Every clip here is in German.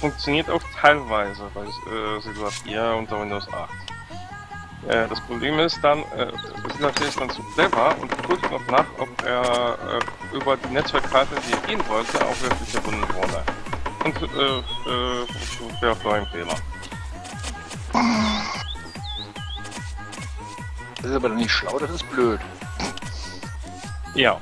funktioniert auch teilweise bei Siedler 4 unter Windows 8. Das Problem ist dann, Siedler 4 ist dann zu clever und guckt noch nach, ob er über die Netzwerkkarte, die er gehen wollte, auch wirklich verbunden wurde. Und wäre für einen Fehler. Das ist aber nicht schlau, das ist blöd. Ja.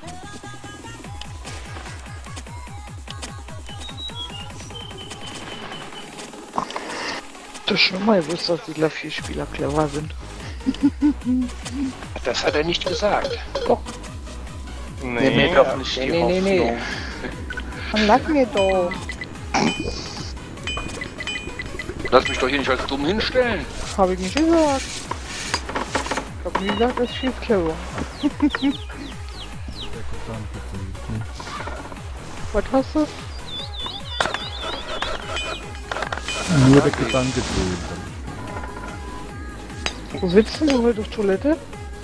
Das schon mal gewusst, dass die 4 Spieler clever sind. Das hat er nicht gesagt. Doch. Nee, mir doch nicht die Hoffnung. Dann lass mir doch. Lass mich doch hier nicht als dumm hinstellen. Habe ich nicht gesagt. Ich hab nie gesagt, das ist viel clever. Was hast du? Nur der Gedanke zählt. Wo sitzt du heute auf Toilette?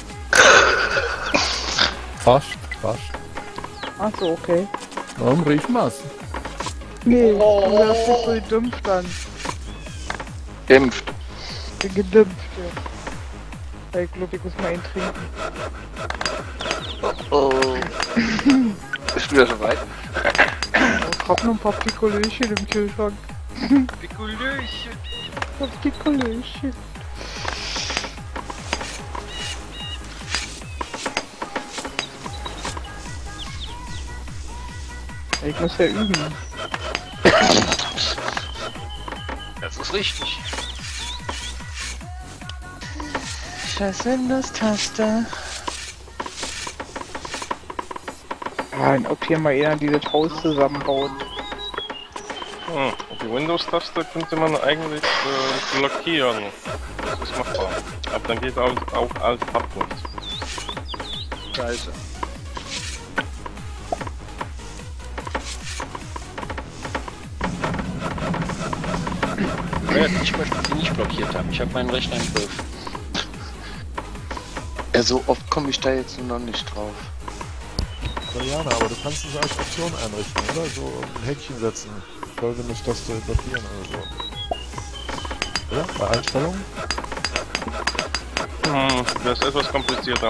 Fast. Ach so, okay. Warum riechen wir's? Nee, du hast dich so gedümpft an. Dämpft. Bin gedümpft, ja. Ich glaube, ich muss mal einen trinken. Oh. Ist wieder soweit? Ich hab noch ein paar Pikolöchen im Kühlschrank. Pikulöchen. Pikolöchen. Ich muss ja üben. Das ist richtig. Scheiß Windows-Taste. Ja, ob hier mal einer dieses Haus zusammenbaut. Die Windows-Taste könnte man eigentlich blockieren. Das ist machbar. Aber dann geht auch Alt-Tab nicht. Scheiße. Ich möchte sie nicht blockiert haben. Ich habe meinen Rechner im Griff. Ja, so oft komme ich da jetzt noch nicht drauf. Mariana, aber du kannst es als Option einrichten, oder? So ein Häkchen setzen. Folge nicht, dass du blockieren oder so. Oder? Bei Einstellungen? Das ist etwas komplizierter.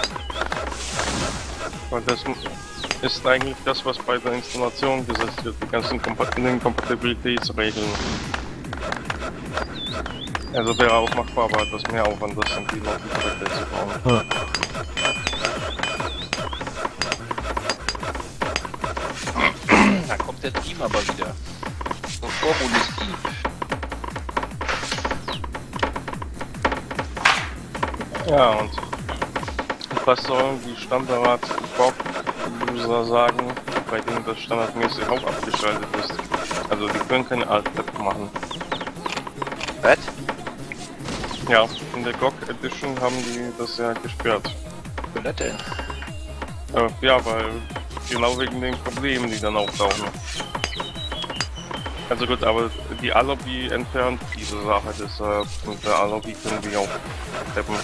Weil das ist eigentlich das, was bei der Installation gesetzt wird, die ganzen Kompatibilitätsregeln. Also wäre auch machbar, aber etwas mehr Aufwand, das sind die Leute zu bauen. Ja. Da kommt der Team aber wieder. So Vorrundes Team. Ja, und was sollen die Standard-Bob-User sagen, bei denen das standardmäßig auch abgeschaltet ist? Also die können keine Alt-Tab machen. Was? Ja, in der GOG Edition haben die das ja gesperrt. Was ist das denn? Ja, weil genau wegen den Problemen, die dann auftauchen. Also gut, aber die A-Lobby entfernt diese Sache, deshalb mit der A-Lobby können wir auch tappen.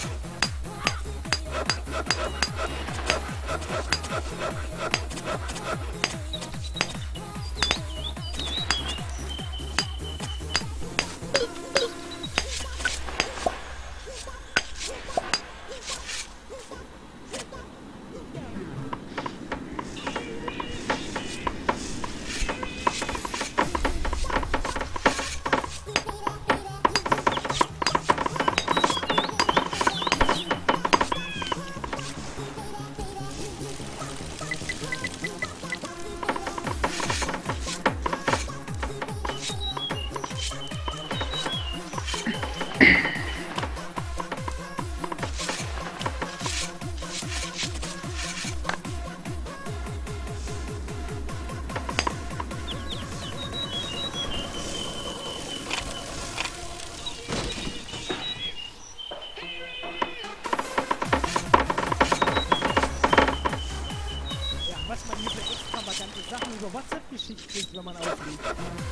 über WhatsApp geschickt kriegt, wenn man auflegt.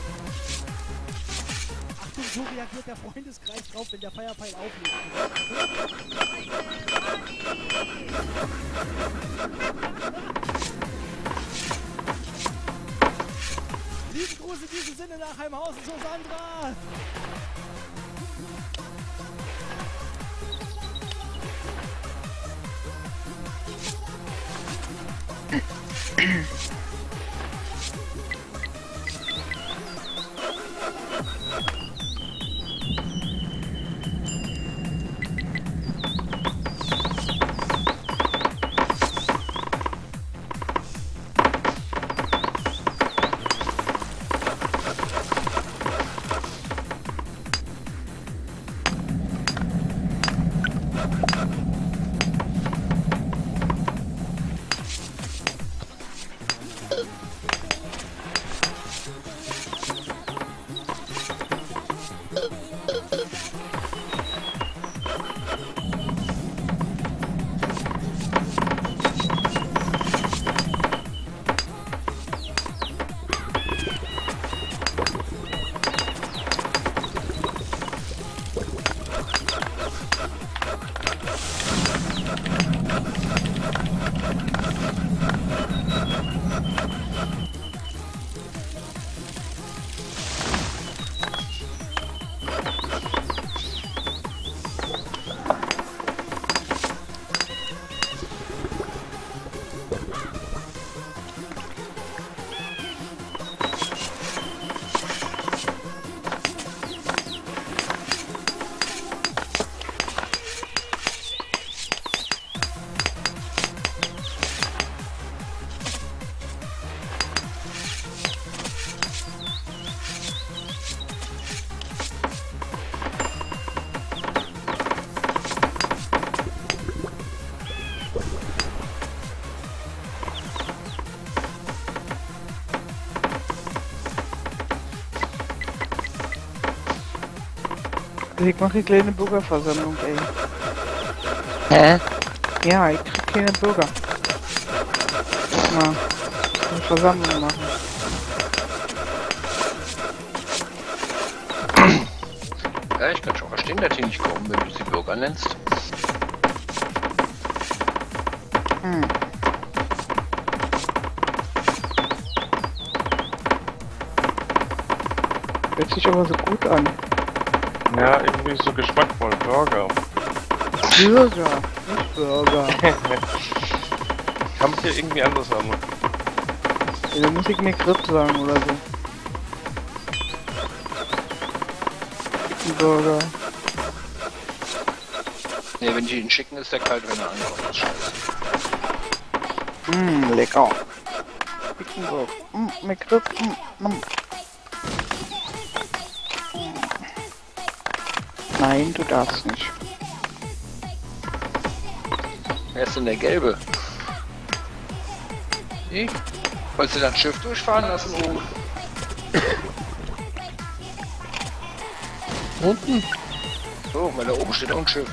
Achtung, so reagiert der Freundeskreis drauf, wenn der Firepile auflegt. Lieben Gruß in diesem Sinne nach Heimhausen zu Sandra. Ich mache eine kleine Bürgerversammlung, ey. Hä? Ja, ich krieg keine Bürger. Lass mal eine Versammlung machen. Ja, ich kann schon verstehen, dass die nicht kommen, wenn du sie Bürger nennst. Hört sich aber so gut an. Ja, irgendwie so geschmackvoll. Burger. Bürger, nicht Burger. Kann man hier irgendwie anders haben. Ja, da muss ich mir Grip sagen oder so. Burger. Ne, wenn die ihn schicken, ist der kalt, wenn er ankommt. Das ist scheiße. Lecker. Pickenburg. Mit Grip. Nein, du darfst nicht. Wer ist denn der Gelbe? Ich? Wolltest du das Schiff durchfahren lassen, oben? Unten? So, weil da oben steht auch ein Schiff.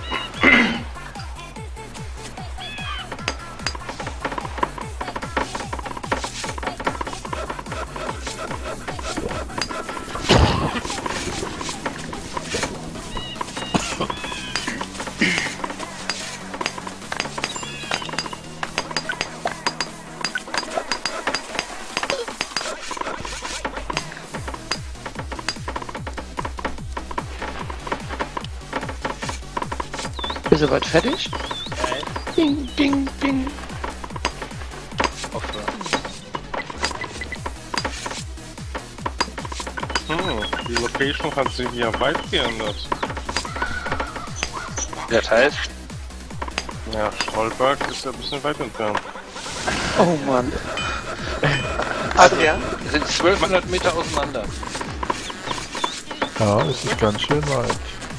Ist soweit fertig? Ding, ding, ding. Aufhören. Die Location hat sich ja weit geändert. Das heißt, Ja, Stolberg ist ja ein bisschen weit entfernt. Oh Mann. Adrian? wir sind 1200 Meter auseinander. Ja, es ist ganz schön weit.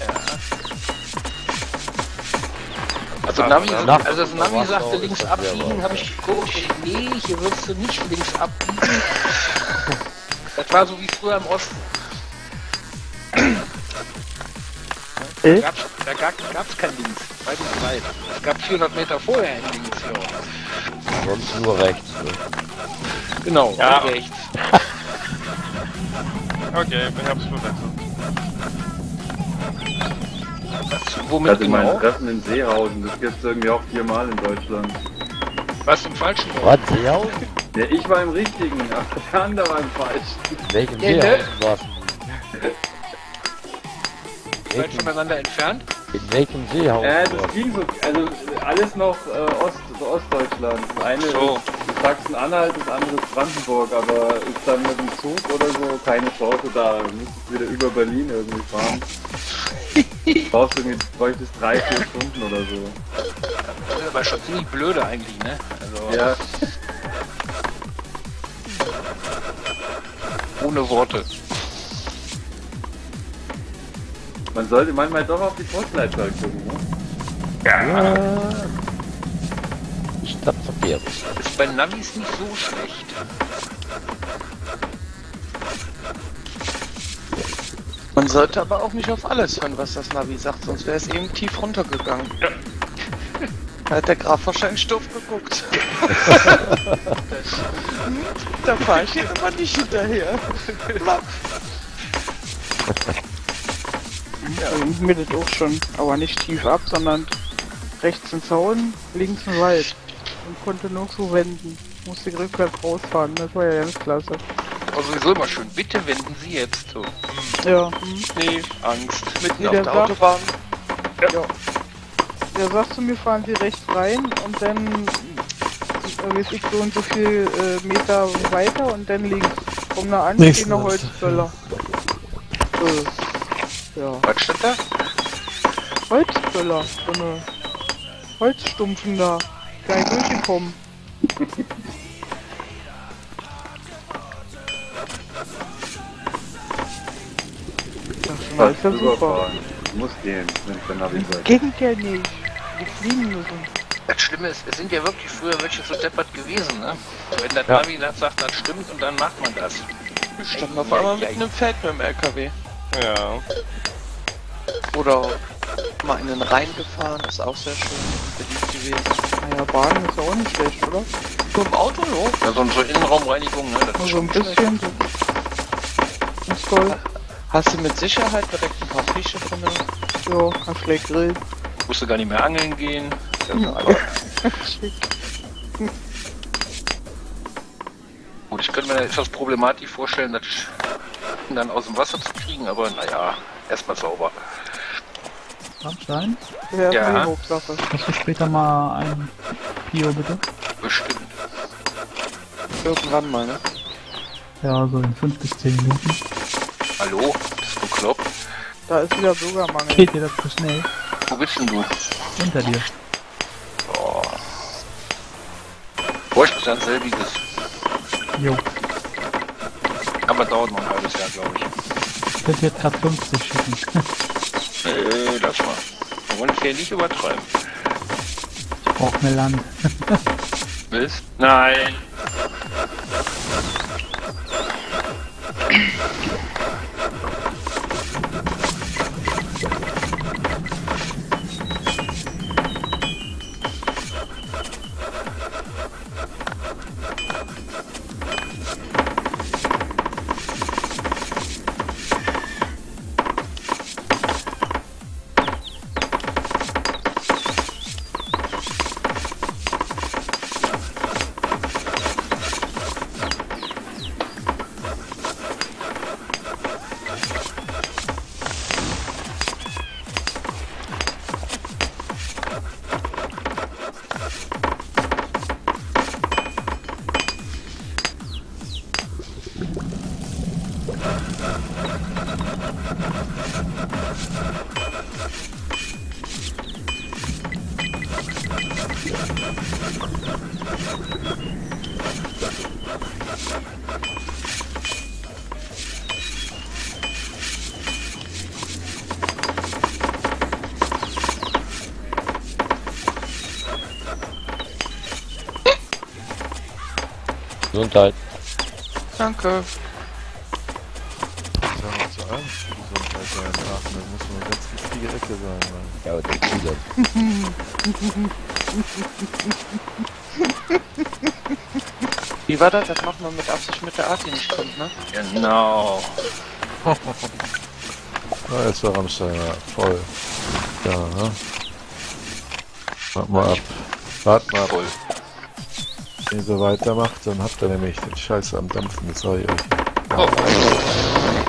Also das Navi sagte links abbiegen, habe ich geguckt, nee, hier wirst du nicht links abbiegen. Das war so wie früher im Osten. Da gab's kein Links, weit und breit. Es gab 400 Meter vorher ein Links hier. Sonst nur rechts. Ne? Genau, Ja. und rechts. Okay, ich hab's verwechselt. Womit Also mein genau? Treffen in Seehausen, das gibt's irgendwie auch 4-mal in Deutschland. Was im falschen Was? Seehausen? Ja, ich war im richtigen, aber der andere war im falschen. In welchem Ja, Seehaus ne? warst du? Seid voneinander entfernt? In welchem Seehaus Das warst du? ging so, also alles noch Ostdeutschland. Das eine So. ist Sachsen-Anhalt, das andere ist Brandenburg, aber ist dann mit dem Zug oder so keine Chance da. Du müsstest wieder über Berlin irgendwie fahren. Bräuchtest 3-4 Stunden oder so. Das ist aber schon ziemlich blöde eigentlich, ne? Also, Ja, ohne Worte. man sollte manchmal doch auf die Postleitzahl gucken, ne? Ich glaub verkehrt. Ist bei Navis nicht so schlecht. Man sollte aber auch nicht auf alles hören, was das Navi sagt, sonst wäre es eben tief runtergegangen. Ja. Da hat der Graf wahrscheinlich doof geguckt. Da fahre ich jetzt aber nicht hinterher. Ja, mir das auch schon, aber nicht tief ab, sondern rechts ein Zaun, links ein Wald. Und konnte nur so wenden. Musste rückwärts rausfahren, das war ja ganz klasse. Aber sowieso immer schön. Bitte wenden Sie jetzt so. Ja, Nee, Angst. Mitten Wie auf der der sagt. Autobahn. Der sagt zu mir, fahren Sie rechts rein und dann weiß ich so und so viel Meter weiter und dann links. Kommen da an, stehen noch Holzböller. Ja, Was steht da? Holzböller, so eine Holzstumpfen da. Gar nicht durchgekommen. Das ist ja super. Überfahren. Muss gehen, wenn ich dann Navi sage. Ging ja nicht. Wir fliegen müssen. Das Schlimme ist, es sind ja wirklich früher welche so deppert gewesen, ne? Wenn der Ja. Navi das sagt, das stimmt und dann macht man das. Wir standen auf einmal mitten im Feld mit dem LKW. Ja. Oder mal in den Rhein gefahren, ist auch sehr schön beliebt gewesen. Naja, Bahn ist ja auch nicht schlecht, oder? Nur im Auto, jo. Ja, so Innenraumreinigung, ne? Das Nur ist so ein schon bisschen. So. Ist toll. Hast du mit Sicherheit direkt ein paar Fische drin? Ja, kannst gleich grillen. musst du gar nicht mehr angeln gehen. Schick. Gut, ich könnte mir etwas problematisch vorstellen, das dann aus dem Wasser zu kriegen, aber naja, erstmal sauber. Rammstein, Ja, Ja. ja. Hauptsache. hast du später mal ein Pio, bitte? Bestimmt. Irgendwann mal, ne? Ja, so in 5 bis 10 Minuten. Hallo? Bist du bekloppt? Da ist wieder Bürgermangel. Geht dir das zu schnell? Wo bist denn du? Hinter dir. Oh. Bräuchte dann selbiges. Jo. Aber dauert noch ein halbes Jahr, glaube ich. Ich könnte jetzt gerade 50 schicken. Lass mal. Wir wollen es hier nicht übertreiben. Ich brauch mehr Land. Willst? Nein. Gesundheit. Danke. Das ist ja noch zu ernst. Gesundheit ja in Aachen. Das muss eine ganz giftige Ecke sein. Mann. Ja, aber der Kieler. Wie war das? Das macht man mit Absicht mit der Art, die nicht kommt, ne? Genau. Na, jetzt war Rammstein ja voll. Ja, ne? Wart mal ab. Wart mal ab. Voll. Wenn ihr so weitermacht, dann habt ihr nämlich den Scheiß am Dampfen, das sag ich euch. Oh.